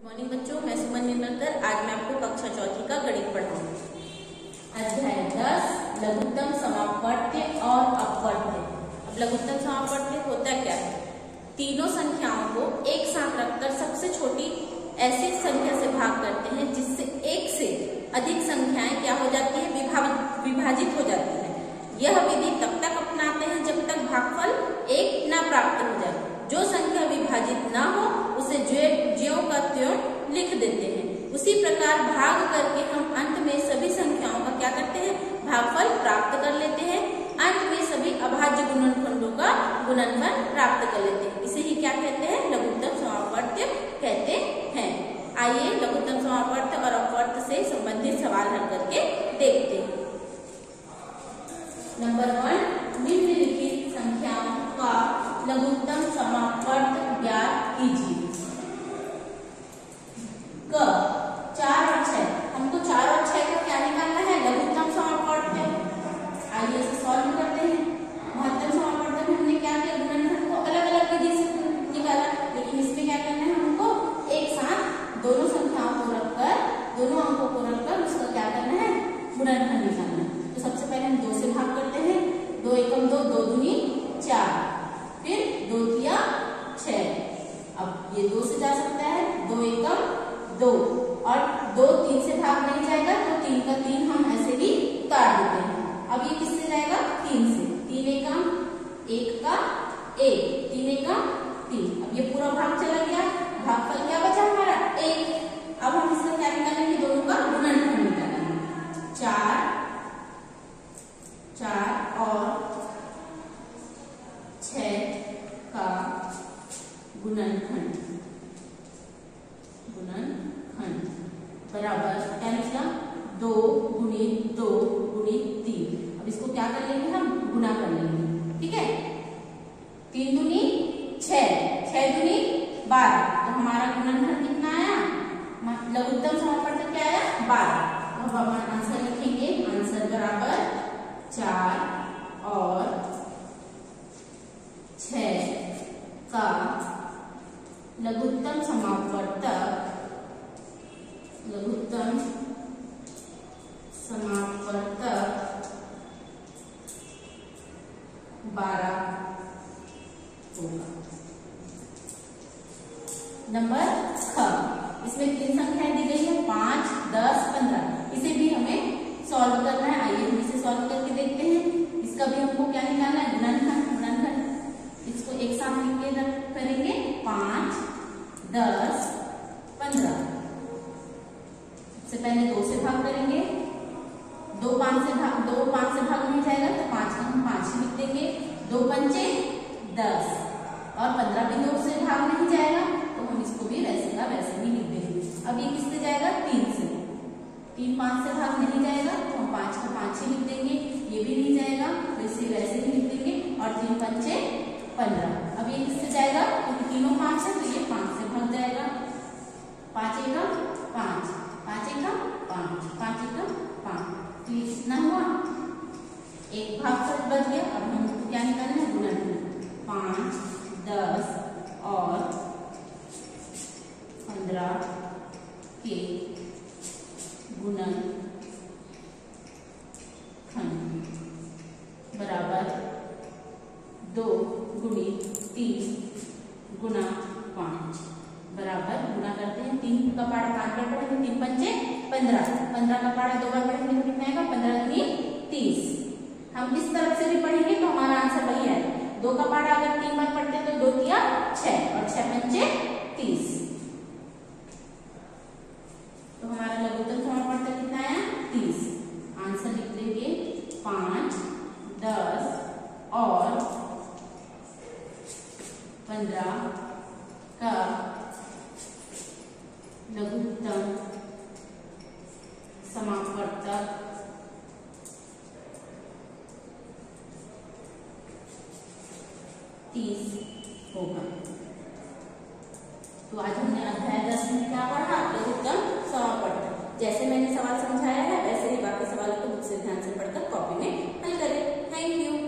Morning बच्चों, मैं सुमन निर्मलकर। आज मैं आपको कक्षा चौथी का गणित पढ़ाऊंगी। अध्याय 10 लघुत्तम समापवर्त्य और अपवर्त्य। अब लघुत्तम समापवर्त्य होता क्या है? तीनों संख्याओं को एक साथ रखकर सबसे छोटी ऐसी संख्या से भाग करते हैं जिससे एक से अधिक संख्याएं क्या हो जाती है, विभाजित हो जाती है। यह विधि तब तक अपनाते हैं जब तक भागफल एक न प्राप्त हो जाए। जो संख्या विभाजित ना हो उसे ज्यों का त्यों लिख देते हैं। उसी प्रकार भाग करके हम अंत में सभी संख्याओं का क्या करते हैं, भागफल प्राप्त कर लेते हैं। अंत में सभी अभाज्य गुणनखंडों का गुणनफल प्राप्त कर लेते हैं। इसे ही क्या कहते हैं, लघुत्तम समापवर्त्य कहते हैं। आइए लघुत्तम समापवर्त्य और अपवर्त्य से संबंधित सवाल हल करके देखते हैं। नंबर 1, निम्नलिखित संख्याओं का लघुत्तम समापवर्त्य ज्ञात कीजिए। क 4 और 6। हमको 4 और 6 का क्या निकालना है, लघुत्तम समापवर्त्य। आइए इसे सॉल्व करते हैं। महत्तम समापवर्त्य में हमने क्या किया, गुणनखंड को अलग अलग विधि से निकाला, लेकिन इसमें क्या करना है, हमको एक साथ दोनों संख्याओं को रखकर, दोनों अंकों को रखकर उसका क्या करना है, गुणनखंड निकालना है। तो सबसे पहले हम 2 से भाग करते हैं। 2 एकम 2, 2 दूनी 4, फिर 2 तिया 6। अब ये 2 से जा सकता है, 2 एकम 2, और 2 3 से भाग नहीं जाएगा तो 3 का 3 हम ऐसे ही काट देते हैं। अब ये किससे जाएगा, 3 से। 3 एकम 1 का 1, 3 एकम 3। अब ये पूरा भाग चला गया, भागफल क्या बचा हमारा, 1। अब हम इसका क्या निकालेंगे, दोनों का गुणनफल निकालेंगे। 4 और 6 का गुणनखंड बराबर क्या निकला, 2 गुणित 2 गुणित 3। अब इसको क्या कर लेंगे, हम गुणा कर लेंगे। ठीक है, 3 दूनी 6, 6 दूनी 12। तो हमारा गुणनखंड कितना आया, लघुत्तम समापवर्त्य क्या आया, 12। तो अब हम आंसर लिखेंगे। आंसर बराबर 4 और 6 का लघुत्तम समापवर्त्य 12 होगा। नंबर ख, इसमें 3 संख्याएं दी गई है, 5, 10, 15। इसे भी हमें सॉल्व करना है। आइए हम इसे सॉल्व करके देखते हैं। इसका भी हमको क्या निकालना है, गुणनखंड। इसको एक साथ लिख के करेंगे, 5, 10, 15। सबसे पहले 2 से भाग करेंगे। 2 5 से भाग नहीं जाएगा तो 5 का हम 5 ही लिख देंगे। 2 पंचे 10, और 15 भी 2 से भाग नहीं जाएगा तो हम इसको भी वैसे का वैसे ही लिख देंगे। अब ये किससे जाएगा, 3 से। 3 5 से भाग नहीं जाएगा तो हम 5 का 5 ही लिख देंगे। ये भी नहीं जाएगा तो इसे वैसे ही लिख देंगे, और 3 पंचे 15। अब ये किससे जाएगा, क्योंकि तीनों 5 है तो ये 5 से भाग जाएगा। 5 एकम 5, 5 एकम 5, 5 एकम 5। तो ये कितना हुआ, एक भागफल बच गया। अब हमको क्या निकालना है, गुणनखंड। 5, 10 और 15 के गुणनखंड बराबर 2 गुणित 3 गुणा 5 बराबर, गुणा करते हैं। 3 का पारा 5 बार पढ़ेंगे, 3 पंचे 15। 15 का पारा 2 बार पढ़ेंगे तो कितना आएगा, 15 दूनी 30। हम इस तरफ से भी पढ़ेंगे तो हमारा आंसर वही है। 2 का पारा अगर 3 बार पढ़ते हैं तो 2 तिया 6, और 6 पंचे 30। तो हमारा लघुत्तम समापवर्त्य कितना आया, 30। आंसर लिख देंगे, 5, 10 और 15 का लघुत्तम समापवर्त्य 30 होगा। तो आज हमने अध्याय 10 में क्या पढ़ा, लघुत्तम समापवर्त्य। जैसे मैंने सवाल समझाया है वैसे ही बाकी सवालों को मुझसे ध्यान से पढ़कर कॉपी में हल करें। Thank you.